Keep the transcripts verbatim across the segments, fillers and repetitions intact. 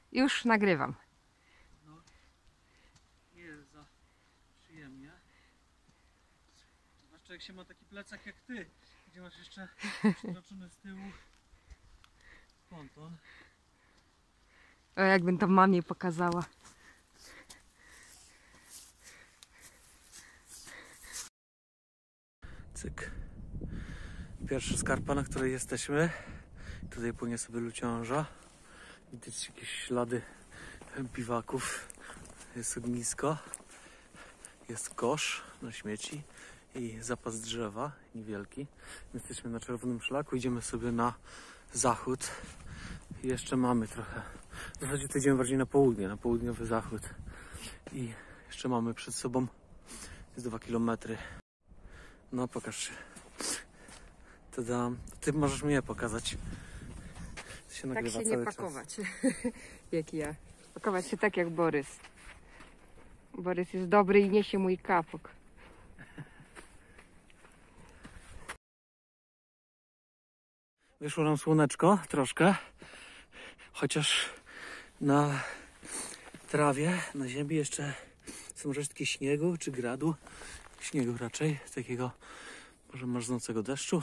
Już nagrywam. No, nie jest za przyjemnie. Zwłaszcza jak się ma taki plecak jak ty, gdzie masz jeszcze przytoczony z tyłu ponton. O, jakbym to mamie pokazała. Cyk. Pierwsza skarpa, na której jesteśmy. Tutaj płynie sobie Luciąża. Widać jakieś ślady biwaków. Jest ognisko. Jest kosz na śmieci i zapas drzewa niewielki. Jesteśmy na czerwonym szlaku. Idziemy sobie na zachód. I jeszcze mamy trochę. W zasadzie to idziemy bardziej na południe, na południowy zachód. I jeszcze mamy przed sobą jest dwa kilometry. No pokaż się. Tada. Ty możesz mnie pokazać. To się Tak nagrywa się cały nie czas. pakować, jak ja. Pakować się tak jak Borys. Borys jest dobry i niesie mój kapok. Wyszło nam słoneczko troszkę, chociaż na trawie, na ziemi jeszcze są resztki śniegu czy gradu. Śniegu raczej, takiego może marznącego deszczu.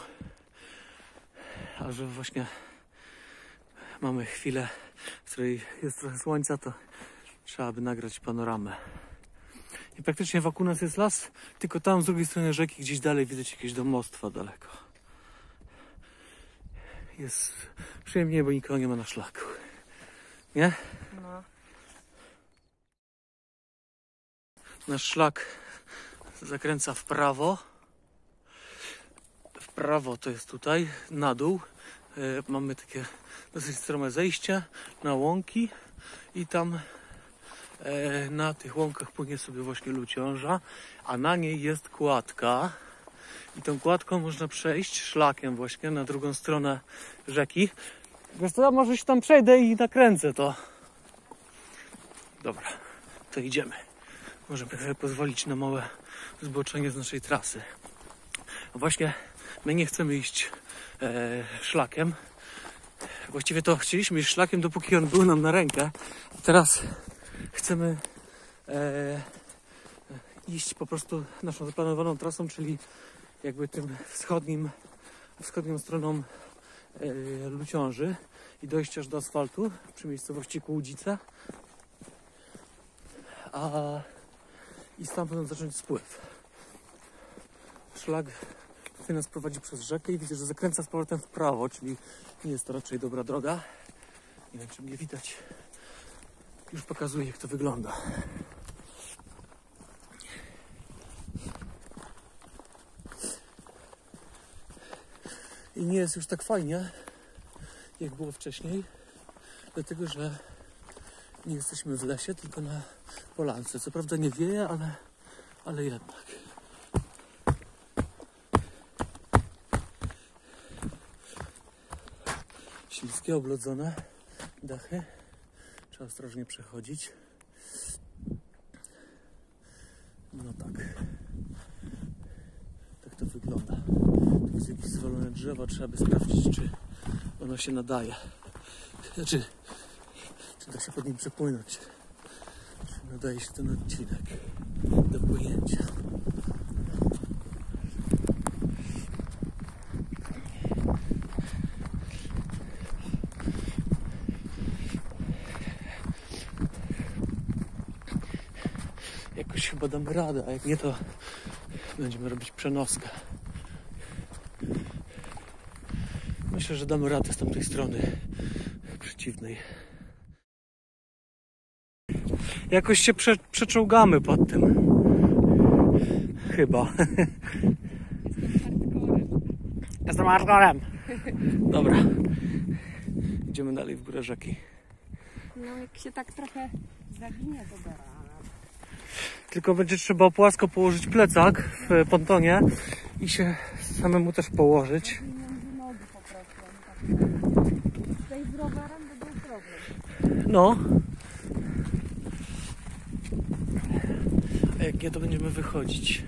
A że właśnie mamy chwilę, w której jest trochę słońca, to trzeba by nagrać panoramę. I praktycznie wokół nas jest las, tylko tam z drugiej strony rzeki, gdzieś dalej widać jakieś domostwa daleko. Jest przyjemnie, bo nikogo nie ma na szlaku. Nie? No. Nasz szlak zakręca w prawo. W prawo to jest tutaj, na dół. E, mamy takie dosyć strome zejście na łąki i tam e, na tych łąkach płynie sobie właśnie Luciąża, a na niej jest kładka. I tą kładką można przejść szlakiem właśnie na drugą stronę rzeki. Wiesz co, ja może się tam przejdę i nakręcę to. Dobra, to idziemy. Możemy sobie pozwolić na małe zboczenie z naszej trasy. Właśnie my nie chcemy iść e, szlakiem. Właściwie to chcieliśmy iść szlakiem, dopóki on był nam na rękę. A teraz chcemy e, iść po prostu naszą zaplanowaną trasą, czyli jakby tym wschodnim, wschodnią stroną e, Luciąży i dojść aż do asfaltu przy miejscowości Kłudzice. A i stamtąd zacząć spływ. Szlak tutaj nas prowadzi przez rzekę i widzę, że zakręca z powrotem w prawo, czyli nie jest to raczej dobra droga. Nie wiem, czy mnie widać. Już pokazuję, jak to wygląda. I nie jest już tak fajnie, jak było wcześniej, dlatego że nie jesteśmy w lesie, tylko na polance. Co prawda nie wieje, ale, ale jednak. Śliskie, oblodzone dachy. Trzeba ostrożnie przechodzić. No tak. Tak to wygląda. Tu jest jakieś zwalone drzewa. Trzeba by sprawdzić, czy ono się nadaje. Znaczy, czy da się pod nim przepłynąć. Czy nadaje się ten odcinek do płynięcia. Jakoś chyba damy radę, a jak nie, to będziemy robić przenoskę. Myślę, że damy radę z tamtej strony przeciwnej. Jakoś się prze, przeczołgamy pod tym. Chyba. Jestem hardcorem. Dobra. Idziemy dalej w górę rzeki. No jak się tak trochę zaginie, to da. Tylko będzie trzeba płasko położyć plecak w pontonie i się samemu też położyć. Między nogi po prostu. Tutaj z rowerem by był problem. No. A jak nie, to będziemy wychodzić.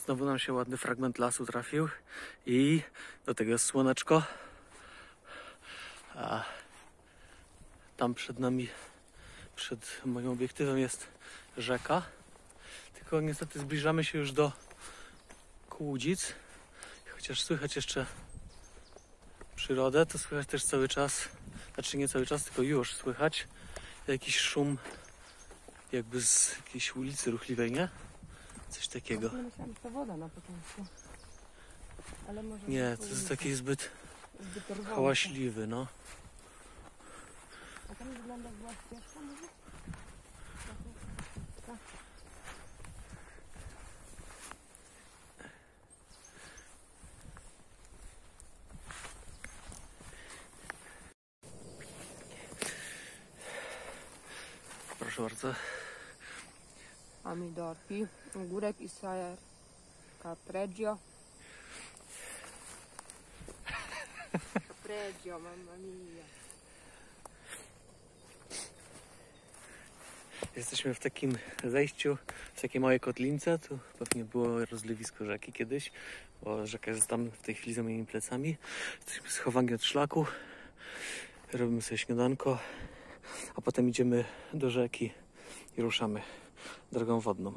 Znowu nam się ładny fragment lasu trafił i do tego jest słoneczko. A tam przed nami, przed moim obiektywem jest rzeka. Tylko niestety zbliżamy się już do Kłudzic. Chociaż słychać jeszcze przyrodę, to słychać też cały czas, znaczy nie cały czas, tylko już słychać jakiś szum jakby z jakiejś ulicy ruchliwej, nie? Coś takiego. Ja myślałam, że to woda na początku. Ale może Nie, to jest taki zbyt zbyt rwące. hałaśliwy, no. A tam wygląda jak była ścieżka może? Proszę bardzo. Pomidorki, ogórek i ser. Capriccio. Capriccio, mamma mia. Jesteśmy w takim zejściu, w takiej małej kotlince. Tu pewnie było rozlewisko rzeki kiedyś, bo rzeka jest tam w tej chwili za moimi plecami. Jesteśmy schowani od szlaku. Robimy sobie śniadanko, a potem idziemy do rzeki i ruszamy drogą wodną.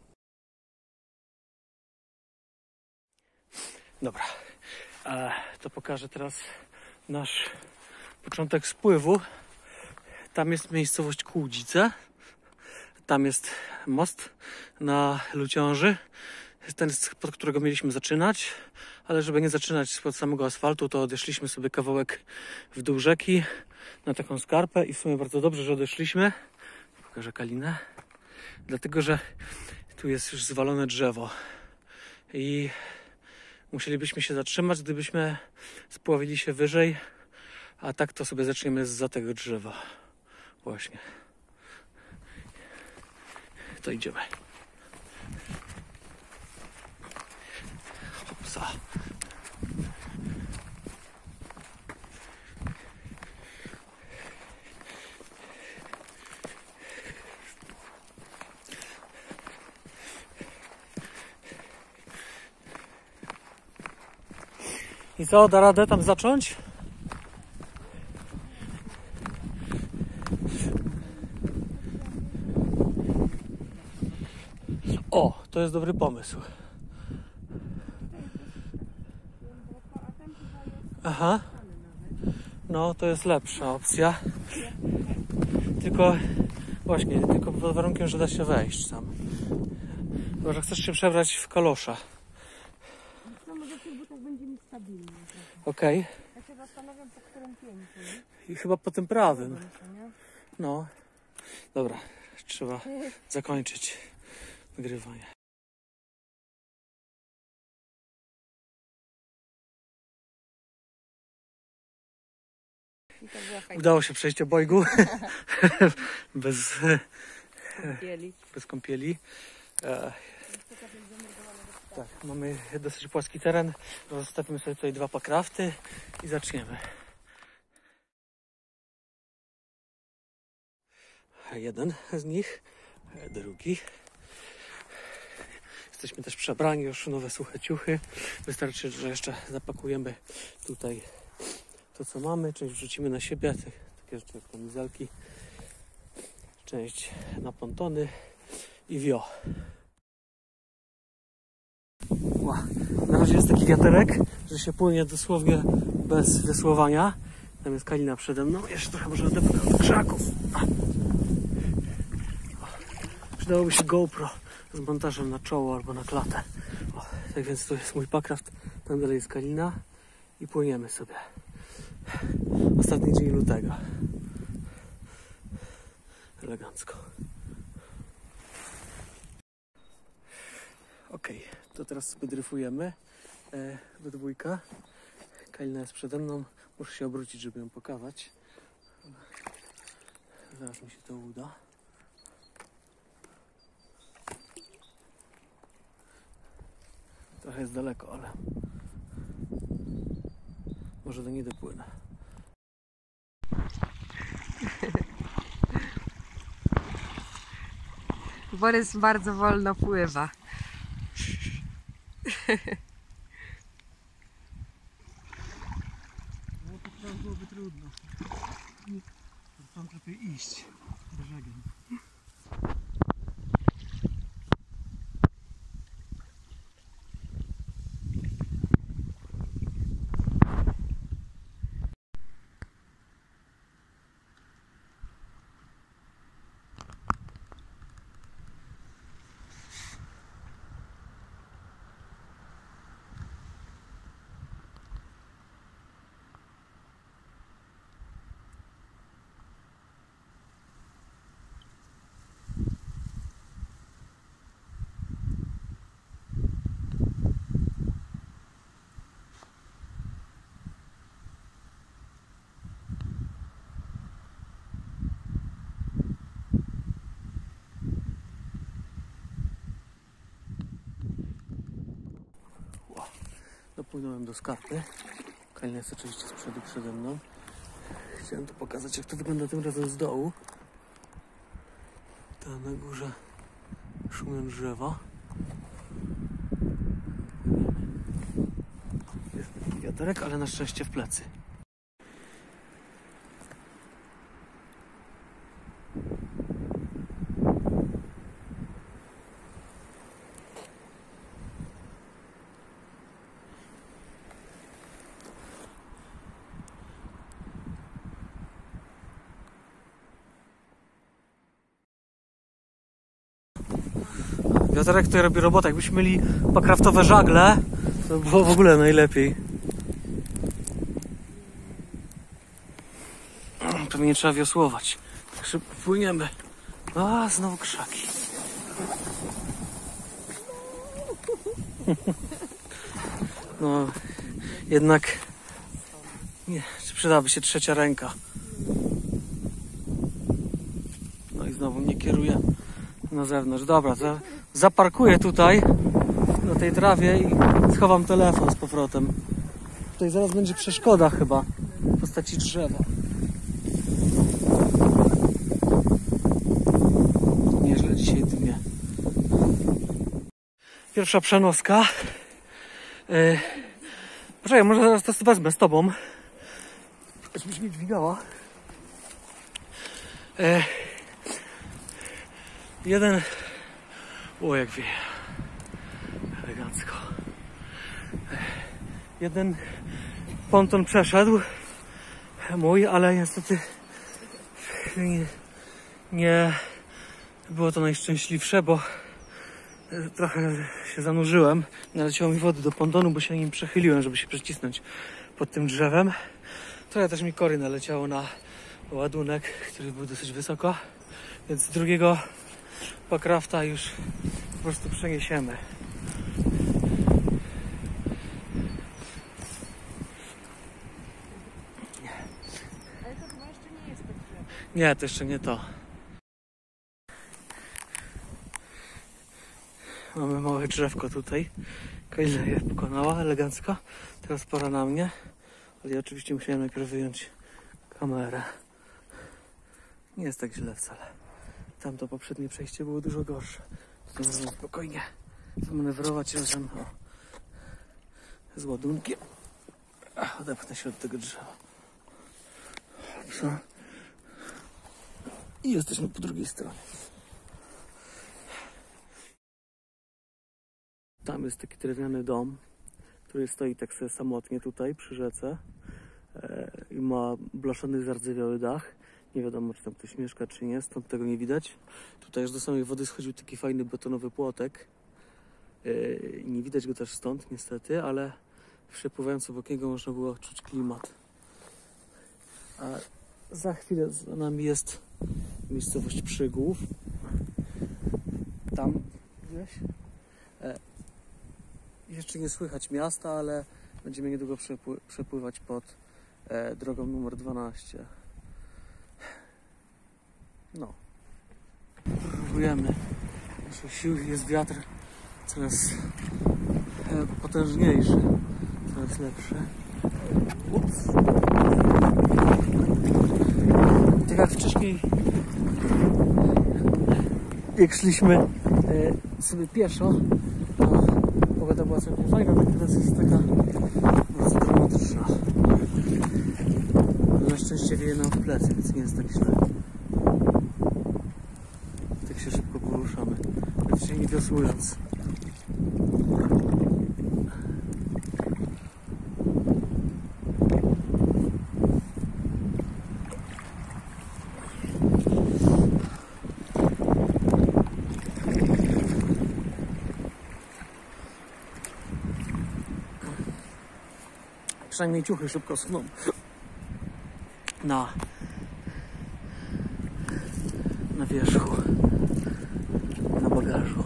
Dobra, e, to pokażę teraz nasz początek spływu. Tam jest miejscowość Kłudzice. Tam jest most na Luciąży. Ten, pod którego mieliśmy zaczynać, ale żeby nie zaczynać spod samego asfaltu, to odeszliśmy sobie kawałek w dół rzeki na taką skarpę i w sumie bardzo dobrze, że odeszliśmy. Pokażę Kalinę. Dlatego, że tu jest już zwalone drzewo i musielibyśmy się zatrzymać, gdybyśmy spławili się wyżej, a tak to sobie zaczniemy zza tego drzewa. Właśnie. To idziemy. Hopsa. I co, da radę tam zacząć? O, to jest dobry pomysł. Aha. No, to jest lepsza opcja. Tylko, właśnie, tylko pod warunkiem, że da się wejść tam. Chyba, że chcesz się przebrać w kalosze. No może w tych butach będzie mi stabilnie. Okej. Ja się zastanawiam, po którym pięciu. I chyba po tym prawym. Nie? No. Dobra, trzeba zakończyć nagrywanie. I to była fajna Udało się przejść obojgu bez, kąpieli. bez kąpieli. E, tak, mamy dosyć płaski teren. Zostawimy sobie tutaj dwa packrafty i zaczniemy. Jeden z nich, drugi. Jesteśmy też przebrani, już nowe suche ciuchy. Wystarczy, że jeszcze zapakujemy tutaj to, co mamy. Część wrzucimy na siebie, takie rzeczy jak kamizelki. Część na pontony i wio. Ła. Na razie jest taki wiaterek, że się płynie dosłownie bez wiosłowania. Tam jest Kalina przede mną. Jeszcze trochę może odepnę od krzaków. A. Przydałoby się GoPro z montażem na czoło albo na klatę. O, tak więc tu jest mój packraft, tam dalej jest Kalina i płyniemy sobie. Ostatni dzień lutego. Elegancko. Ok, to teraz sobie dryfujemy e, we dwójkę. Kalina jest przede mną. Muszę się obrócić, żeby ją pokazać. Zaraz mi się to uda. Trochę jest daleko, ale może do niej dopłynę. Borys bardzo wolno pływa. No to tam byłoby trudno. Tam lepiej iść brzegiem. Dopłynąłem do skarpy. Kalina jest oczywiście z przodu przede mną. Chciałem tu pokazać, jak to wygląda tym razem z dołu. Tam na górze szumią drzewa. Jest taki wiaterek, ale na szczęście w plecy. Wiaterek tutaj robi robotę. Jakbyśmy mieli pokraftowe żagle, to by było w ogóle najlepiej. Pewnie nie trzeba wiosłować. Tak szybko płyniemy. A, znowu krzaki. No, jednak nie, czy przydałaby się trzecia ręka. No i znowu mnie kieruje na zewnątrz. Dobra, za, zaparkuję tutaj na tej trawie i schowam telefon z powrotem. Tutaj zaraz będzie przeszkoda chyba w postaci drzewa. Nieźle dzisiaj dnie. Pierwsza przenoska. Yy, poczekaj, może zaraz to wezmę z tobą. Żebyś mnie dźwigała. Yy, jeden... O, jak wieje. Elegancko. Jeden ponton przeszedł. Mój, ale niestety nie, nie było to najszczęśliwsze, bo trochę się zanurzyłem. Naleciało mi wody do pontonu, bo się nim przechyliłem, żeby się przecisnąć pod tym drzewem. Trochę też mi kory naleciało na ładunek, który był dosyć wysoko, więc z drugiego pokrafta już po prostu przeniesiemy. Ale to chyba jeszcze nie jest to drzewo. Nie, to jeszcze nie to. Mamy małe drzewko tutaj. Kalina je pokonała elegancko. Teraz pora na mnie. Ale ja oczywiście musiałem najpierw wyjąć kamerę. Nie jest tak źle wcale. Tamto poprzednie przejście było dużo gorsze. Tutaj można spokojnie zamanewrować razem o, z ładunkiem. Ach, odepchnę się od tego drzewa. Dobrze. I jesteśmy po drugiej stronie. Tam jest taki drewniany dom, który stoi tak sobie samotnie tutaj przy rzece e, i ma blaszany, zardzewiały dach. Nie wiadomo, czy tam ktoś mieszka, czy nie, stąd tego nie widać. Tutaj aż do samej wody schodził taki fajny betonowy płotek. E, nie widać go też stąd niestety, ale przepływając obok niego można było czuć klimat. A za chwilę za nami jest miejscowość Przygłów. Tam gdzieś. E, jeszcze nie słychać miasta, ale będziemy niedługo przepły przepływać pod e, drogą numer dwanaście. No. Próbujemy naszych sił. Jest wiatr coraz e, potężniejszy, coraz lepszy. Ups. Tak jak wcześniej, jak szliśmy e, sobie pieszo, to pogoda była całkiem fajna, tak teraz jest taka bardzo dramatyczna. Ale na szczęście wieje nam w plecy, więc nie jest tak źle. Tak się szybko poruszamy, praktycznie nie wiosłując. Przynajmniej ciuchy szybko suną na, na wierzchu, na bagażu.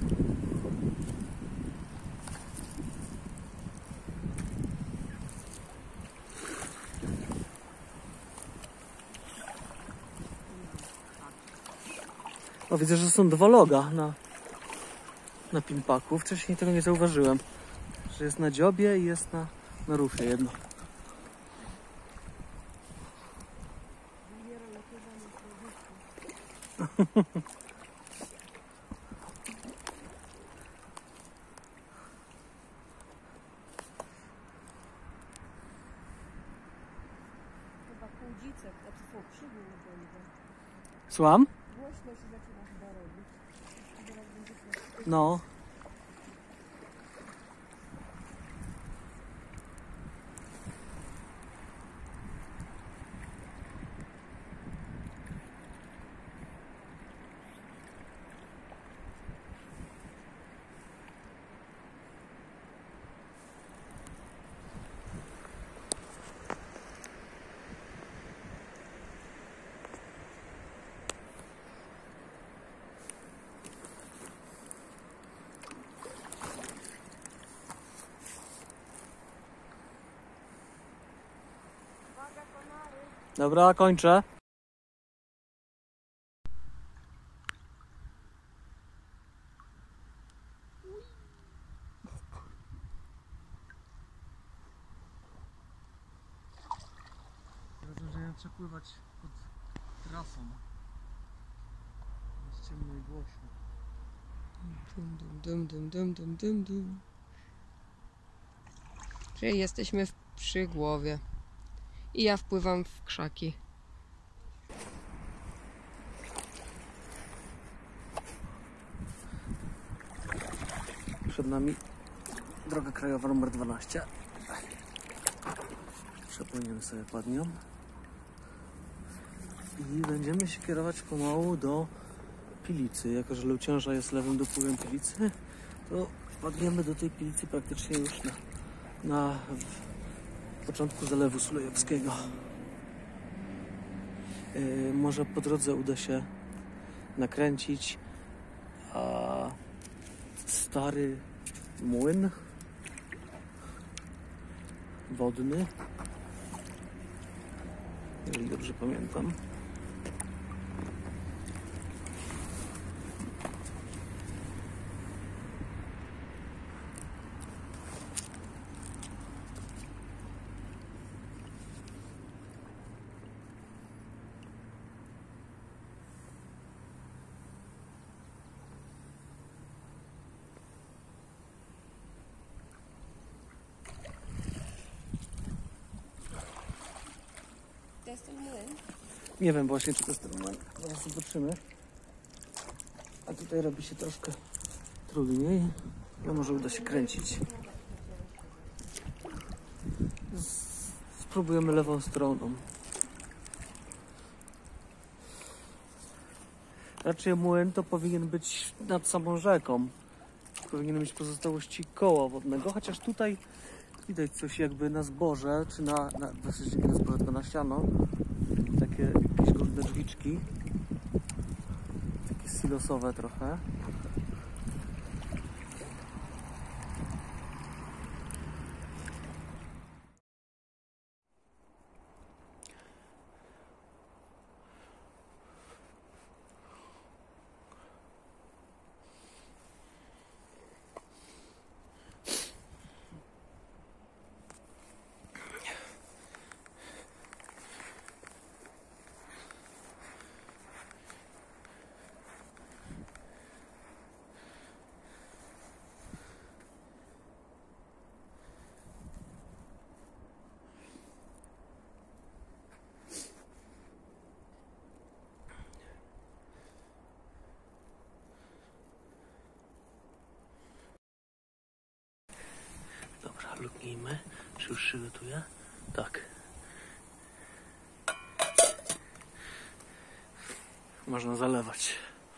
O, widzę, że są dwa loga na, na pinpaku. Wcześniej tego nie zauważyłem, że jest na dziobie i jest na Na rufie jedno. Chyba kłudzice, znaczy są krzywy będą. Słucham? Głośno się zaczyna chyba robić. Teraz będzie to... No. Dobra, kończę. Rozumiem, że trzeba pływać pod trasą. Jest ciemno i głośno. Dum, dum, dum, dum, dum, dum, dum. Czyli jesteśmy w, przy głowie. I ja wpływam w krzaki. Przed nami droga krajowa numer dwanaście. Przepłyniemy sobie pod nią. I będziemy się kierować pomału do Pilicy. Jako że Luciąża jest lewym dopływem Pilicy, to padniemy do tej Pilicy praktycznie już na, na początku Zalewu Sulejowskiego. Yy, może po drodze uda się nakręcić a, stary młyn wodny, jeżeli dobrze pamiętam. To jest ten młyn? Nie wiem właśnie, czy to jest ten moment. Zaraz zobaczymy. A tutaj robi się troszkę trudniej. No może uda się kręcić. Spróbujemy lewą stroną. Raczej młyn to powinien być nad samą rzeką. Powinien mieć pozostałości koła wodnego, chociaż tutaj widać coś jakby na zboże, czy na, na właściwie nie na zboże, tylko na ściano. Takie jakieś różne drzwiczki. Takie silosowe trochę. Luknijmy. Czy już się gotuje? Tak. Można zalewać.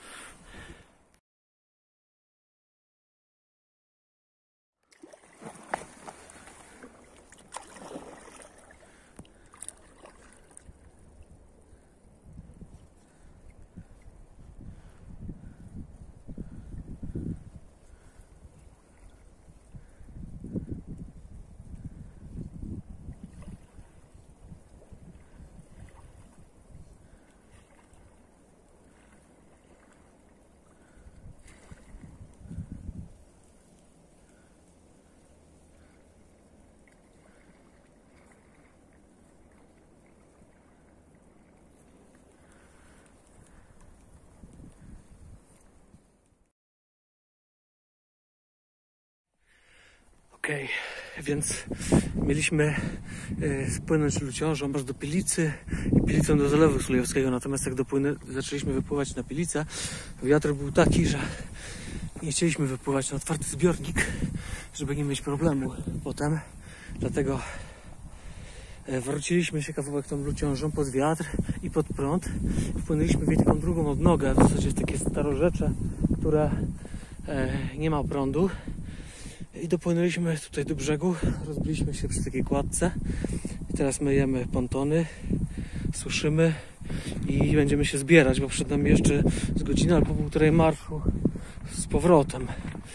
Okej, okay, więc mieliśmy y, spłynąć Luciążą aż do Pilicy i Pilicą do Zalewu Sulejowskiego, natomiast jak dopłynę, zaczęliśmy wypływać na Pilicę, wiatr był taki, że nie chcieliśmy wypływać na otwarty zbiornik, żeby nie mieć problemu potem, dlatego y, wróciliśmy się kawałek tą Luciążą pod wiatr i pod prąd, wpłynęliśmy w jej taką drugą odnogę, w zasadzie jest takie starorzecze, które y, nie ma prądu. I dopłynęliśmy tutaj do brzegu, rozbiliśmy się przy takiej kładce i teraz myjemy pontony, suszymy i będziemy się zbierać, bo przed nami jeszcze z godziny albo półtorej marszu z powrotem.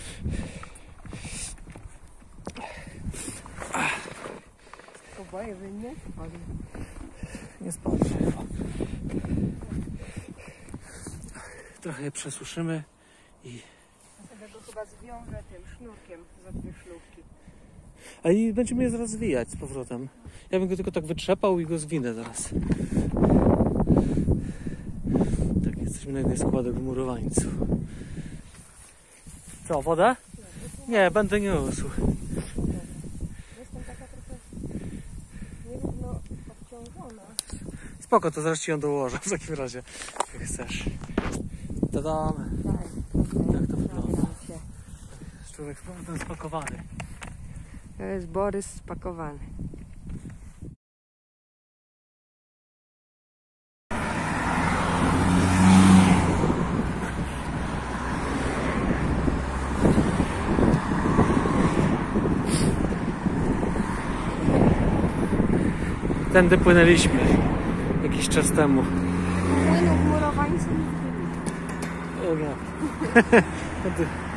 Oboje wy nie spadli. Nie spadli chyba. Trochę je przesuszymy i Ja go chyba zwiążę tym sznurkiem za dwie szlówki. A i będziemy je zaraz zwijać z powrotem. Ja bym go tylko tak wytrzepał i go zwinę zaraz. Tak, jesteśmy na jednej składek w murowańcu. Co, wodę? Nie, będę niósł. Jestem taka trochę nierówno obciążona. Spoko, to zaraz ci ją dołożę w takim razie, jak chcesz. Tadam. Tak to wygląda. Człowiek z spakowany. To jest Borys spakowany. Tędy płynęliśmy jakiś czas temu. Płynął w murowańcu. O nie.